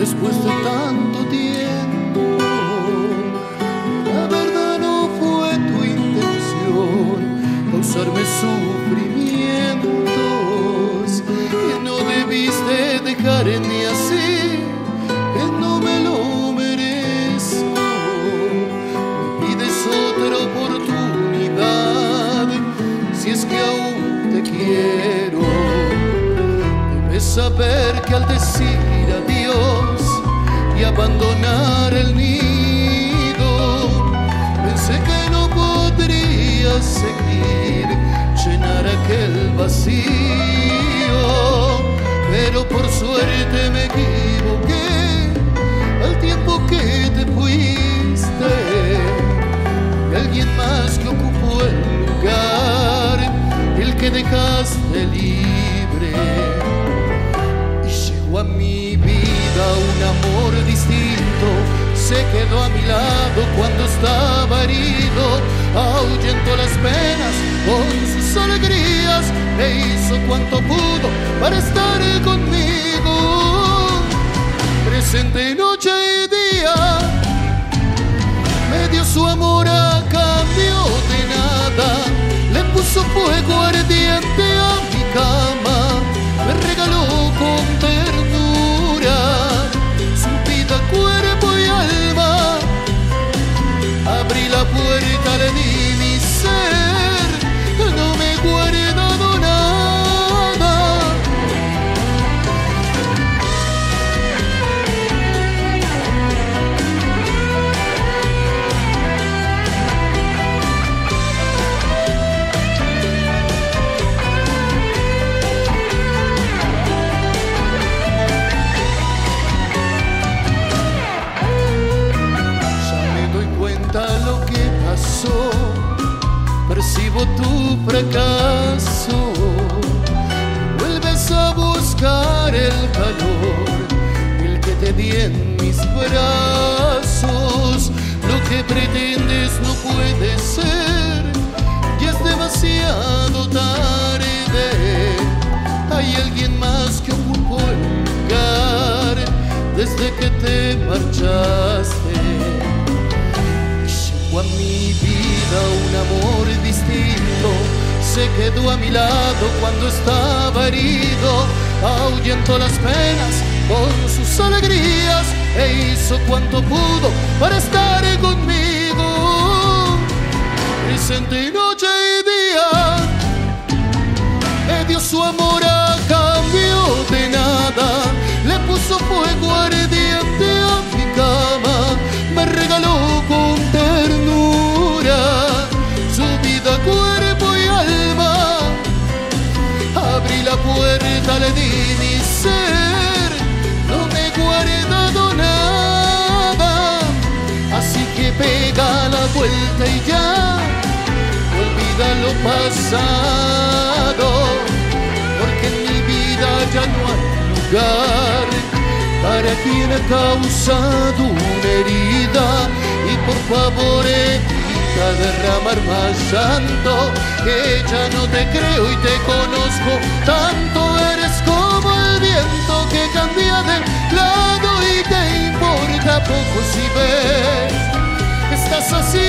después de tanto tiempo. La verdad no fue tu intención causarme sufrimientos, que no debiste dejarme así, que no me lo merezco. Me pides otra oportunidad, si es que aún te quiero. Debes saber que al decir adiós y abandonar el nido, pensé que no podría seguir, llenar aquel vacío. Pero por suerte me equivoqué al tiempo que te fuiste, y alguien más que ocupó el lugar, el que dejaste libre. Y llegó a mi vida un amor distinto, se quedó a mi lado cuando estaba herido, ahuyentó las penas con sus alegrías, e hizo cuanto pudo para estar conmigo, presente noche y día. Me dio su amor a cambio de nada, le puso fuego ardiente a mi cama, me regaló con ternura su vida, cuerpo y alma. Abrí la puerta, le di mi ser, no me he guardado nada. Lo que pasó, percibo tu fracaso, vuelves a buscar el calor, el que te di en mis brazos. Lo que pretendes no puede ser, ya es demasiado tarde. Hay alguien más que ocupó el lugar desde que te marchaste. A mi vida un amor distinto, se quedó a mi lado cuando estaba herido, ahuyentó las penas con sus alegrías, e hizo cuanto pudo para estar conmigo, presente noche y día. Me dio su amor a cambio de nada, le puso fuego ardiente a mi cama, me regaló con ternura su vida, cuerpo y alma. Abrí la puerta, le di mi ser, no me he guardado nada. Así que pega la vuelta y ya, olvida lo pasado, porque en mi vida ya no hay lugar para quien ha causado una herida. Y por favor evita derramar más llanto, que ya no te creo y te conozco tanto. Eres como el viento que cambia de lado y te importa poco si ves. Estás así